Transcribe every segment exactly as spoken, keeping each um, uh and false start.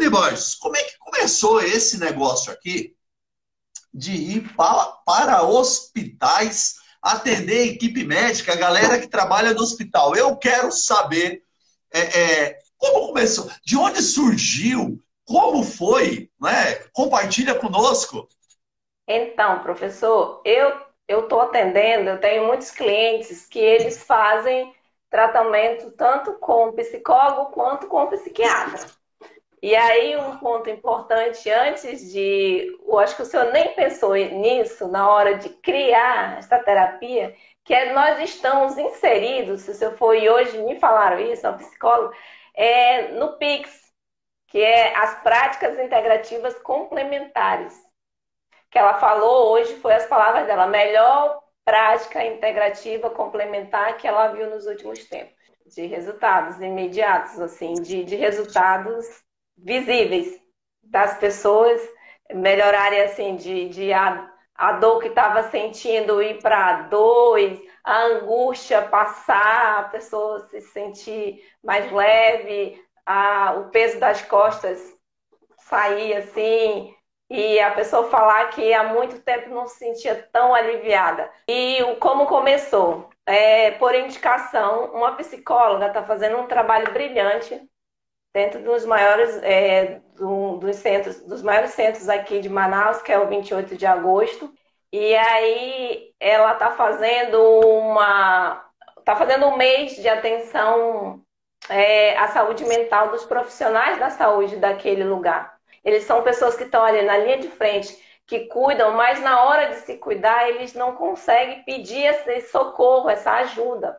Dani Borges, como é que começou esse negócio aqui de ir para, para hospitais, atender a equipe médica, a galera que trabalha no hospital? Eu quero saber é, é, como começou, de onde surgiu, como foi, né? Compartilha conosco. Então, professor, eu eu estou atendendo, eu tenho muitos clientes que eles fazem tratamento tanto com psicólogo quanto com psiquiatra. E aí, um ponto importante antes de. Eu acho que o senhor nem pensou nisso na hora de criar essa terapia, que é nós estamos inseridos, se o senhor for e hoje me falaram isso, é um psicólogo, é, no PICS, que é as práticas integrativas complementares. Que ela falou hoje foi as palavras dela, a melhor prática integrativa complementar que ela viu nos últimos tempos, de resultados imediatos, assim, de, de resultados visíveis das pessoas melhorarem, assim, de, de a, a dor que estava sentindo ir para dois, a angústia passar, a pessoa se sentir mais leve, a, o peso das costas sair assim, e a pessoa falar que há muito tempo não se sentia tão aliviada. E como começou? É, por indicação, uma psicóloga está fazendo um trabalho brilhante dentro dos maiores, é, do, dos, centros, dos maiores centros aqui de Manaus, que é o vinte e oito de agosto. E aí ela está fazendo uma. Está fazendo um mês de atenção é, à saúde mental dos profissionais da saúde daquele lugar. Eles são pessoas que estão ali na linha de frente, que cuidam, mas na hora de se cuidar, eles não conseguem pedir esse socorro, essa ajuda.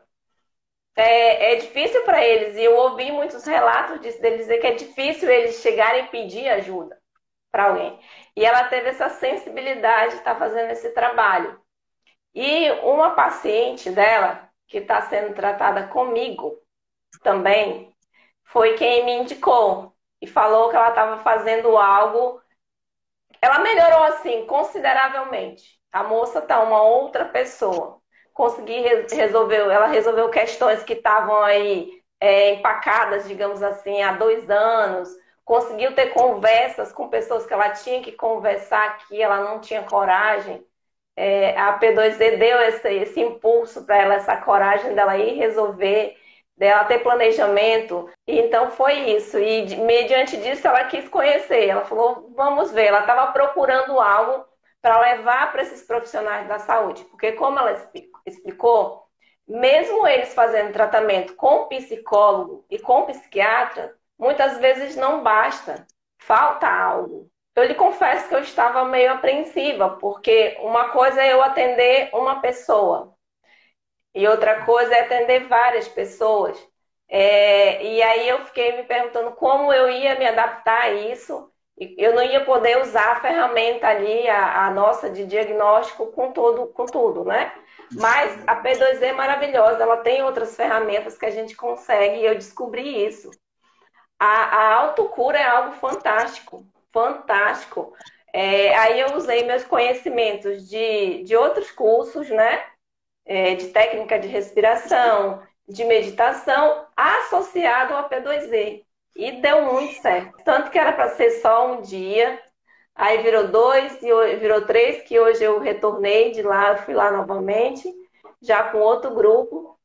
É, é difícil para eles, e eu ouvi muitos relatos disso, deles dizer que é difícil eles chegarem e pedir ajuda para alguém. E ela teve essa sensibilidade de estar fazendo esse trabalho. E uma paciente dela, que está sendo tratada comigo também, foi quem me indicou e falou que ela estava fazendo algo. Ela melhorou assim consideravelmente. A moça tá uma outra pessoa. Consegui resolver, ela resolveu questões que estavam aí é, empacadas, digamos assim, há dois anos. Conseguiu ter conversas com pessoas que ela tinha que conversar, que ela não tinha coragem. É, a P dois Z deu esse, esse impulso para ela, essa coragem dela ir resolver, dela ter planejamento. E então foi isso. E mediante disso ela quis conhecer. Ela falou, vamos ver. Ela estava procurando algo para levar para esses profissionais da saúde. Porque como ela explicou, mesmo eles fazendo tratamento com psicólogo e com psiquiatra, muitas vezes não basta. Falta algo. Eu lhe confesso que eu estava meio apreensiva, porque uma coisa é eu atender uma pessoa, e outra coisa é atender várias pessoas. É, e aí eu fiquei me perguntando como eu ia me adaptar a isso. Eu não ia poder usar a ferramenta ali, a, a nossa de diagnóstico com, todo, com tudo, né? Mas a P dois Z é maravilhosa, ela tem outras ferramentas que a gente consegue, e eu descobri isso. A, a autocura é algo fantástico, fantástico. É, aí eu usei meus conhecimentos de, de outros cursos, né? É, de técnica de respiração, de meditação, associado ao P dois Z. E deu muito certo. Tanto que era para ser só um dia, aí virou dois, e virou três, que hoje eu retornei de lá, eu fui lá novamente, já com outro grupo.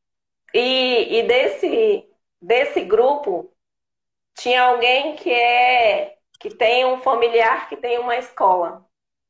E, e desse, desse grupo, tinha alguém que é que tem um familiar que tem uma escola.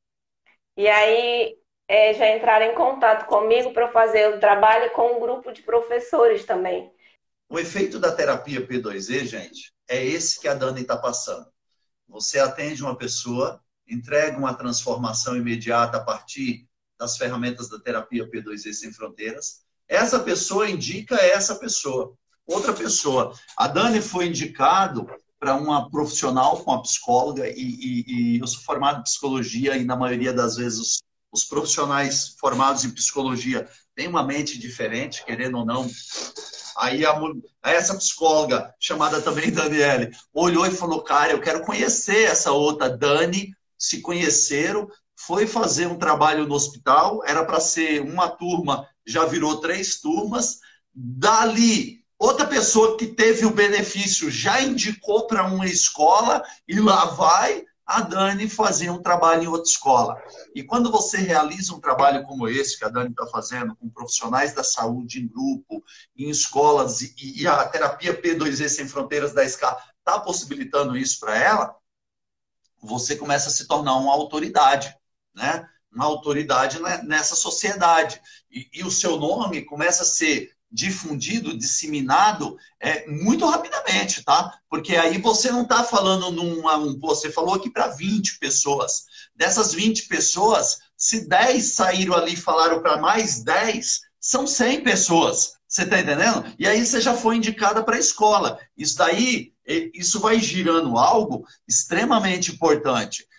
E aí é, já entraram em contato comigo para fazer o trabalho com um grupo de professores também. O efeito da terapia P dois Z, gente, é esse que a Dani está passando. Você atende uma pessoa, entrega uma transformação imediata a partir das ferramentas da terapia P dois Z Sem Fronteiras. Essa pessoa indica essa pessoa. Outra pessoa. A Dani foi indicado para uma profissional, uma psicóloga, e, e, e eu sou formado em psicologia, e na maioria das vezes os, os profissionais formados em psicologia têm uma mente diferente, querendo ou não. Aí, a, aí essa psicóloga, chamada também Daniele, olhou e falou, cara, eu quero conhecer essa outra Dani, se conheceram, foi fazer um trabalho no hospital, era para ser uma turma, já virou três turmas, dali Outra pessoa que teve o benefício já indicou para uma escola e lá vai a Dani fazer um trabalho em outra escola. E quando você realiza um trabalho como esse que a Dani está fazendo, com profissionais da saúde em grupo, em escolas, e, e a terapia P dois E Sem Fronteiras da S C A está possibilitando isso para ela, você começa a se tornar uma autoridade, né? Uma autoridade nessa sociedade. E, e o seu nome começa a ser difundido, disseminado é, muito rapidamente, tá? Porque aí você não está falando numa... Um, você falou aqui para vinte pessoas. Dessas vinte pessoas, se dez saíram ali e falaram para mais dez, são cem pessoas. Você está entendendo? E aí você já foi indicada para a escola. Isso daí, isso vai girando algo extremamente importante.